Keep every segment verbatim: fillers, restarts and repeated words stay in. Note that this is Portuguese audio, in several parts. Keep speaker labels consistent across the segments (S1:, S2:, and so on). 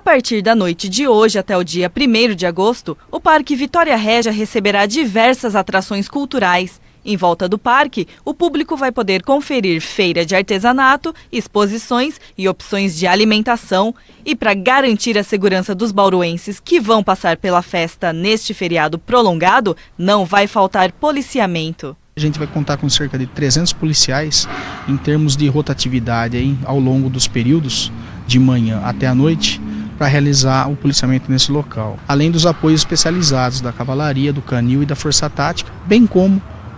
S1: A partir da noite de hoje até o dia primeiro de agosto, o Parque Vitória Régia receberá diversas atrações culturais. Em volta do parque, o público vai poder conferir feira de artesanato, exposições e opções de alimentação. E para garantir a segurança dos bauruenses que vão passar pela festa neste feriado prolongado, não vai faltar policiamento.
S2: A gente vai contar com cerca de trezentos policiais em termos de rotatividade aí, ao longo dos períodos, de manhã até a noite, para realizar o policiamento nesse local. Além dos apoios especializados da Cavalaria, do Canil e da Força Tática, bem como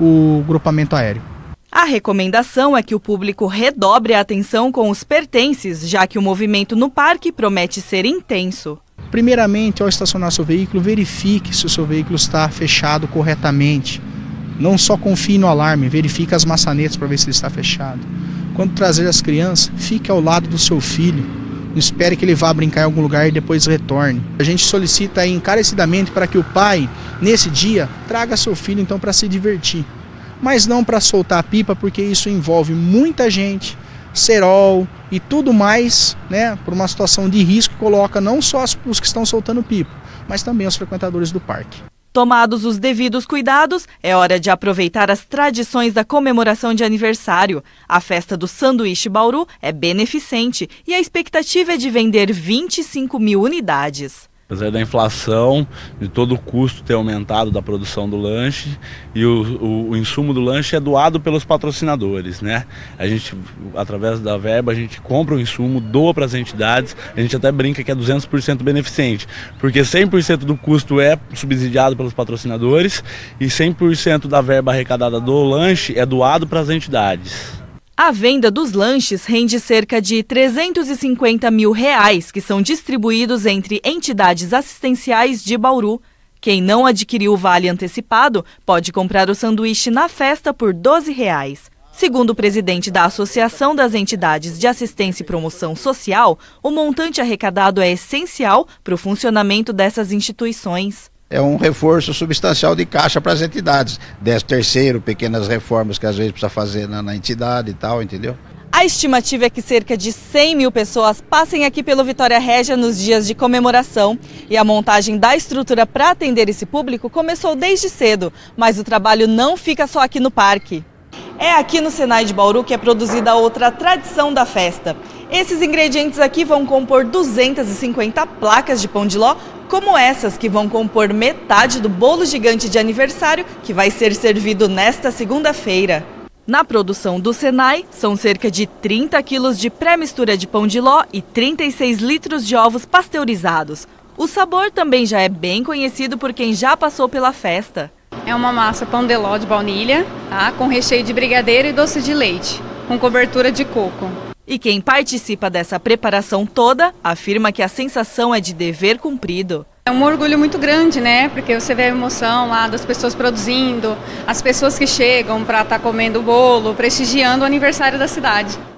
S2: o grupamento aéreo.
S1: A recomendação é que o público redobre a atenção com os pertences, já que o movimento no parque promete ser intenso.
S2: Primeiramente, ao estacionar seu veículo, verifique se o seu veículo está fechado corretamente. Não só confie no alarme, verifique as maçanetas para ver se ele está fechado. Quando trazer as crianças, fique ao lado do seu filho. Não espere que ele vá brincar em algum lugar e depois retorne. A gente solicita encarecidamente para que o pai, nesse dia, traga seu filho então para se divertir. Mas não para soltar a pipa, porque isso envolve muita gente, cerol e tudo mais, né, por uma situação de risco que coloca não só os que estão soltando pipa, mas também os frequentadores do parque.
S1: Tomados os devidos cuidados, é hora de aproveitar as tradições da comemoração de aniversário. A festa do Sanduíche Bauru é beneficente e a expectativa é de vender vinte e cinco mil unidades.
S3: Apesar da inflação, de todo o custo ter aumentado da produção do lanche, e o, o, o insumo do lanche é doado pelos patrocinadores, né? A gente, através da verba, a gente compra o insumo, doa para as entidades, a gente até brinca que é duzentos por cento beneficente, porque cem por cento do custo é subsidiado pelos patrocinadores e cem por cento da verba arrecadada do lanche é doado para as entidades.
S1: A venda dos lanches rende cerca de trezentos e cinquenta mil reais, que são distribuídos entre entidades assistenciais de Bauru. Quem não adquiriu o vale antecipado pode comprar o sanduíche na festa por doze reais. Segundo o presidente da Associação das Entidades de Assistência e Promoção Social, o montante arrecadado é essencial para o funcionamento dessas instituições.
S4: É um reforço substancial de caixa para as entidades. Décimo terceiro, pequenas reformas que às vezes precisa fazer na, na entidade e tal, entendeu?
S1: A estimativa é que cerca de cem mil pessoas passem aqui pelo Vitória Régia nos dias de comemoração. E a montagem da estrutura para atender esse público começou desde cedo, mas o trabalho não fica só aqui no parque. É aqui no Senai de Bauru que é produzida outra tradição da festa. Esses ingredientes aqui vão compor duzentas e cinquenta placas de pão de ló, como essas que vão compor metade do bolo gigante de aniversário que vai ser servido nesta segunda-feira. Na produção do Senai, são cerca de trinta quilos de pré-mistura de pão de ló e trinta e seis litros de ovos pasteurizados. O sabor também já é bem conhecido por quem já passou pela festa.
S5: É uma massa pão de ló de baunilha, tá? Com recheio de brigadeiro e doce de leite, com cobertura de coco.
S1: E quem participa dessa preparação toda afirma que a sensação é de dever cumprido.
S5: É um orgulho muito grande, né? Porque você vê a emoção lá das pessoas produzindo, as pessoas que chegam para estar comendo o bolo, prestigiando o aniversário da cidade.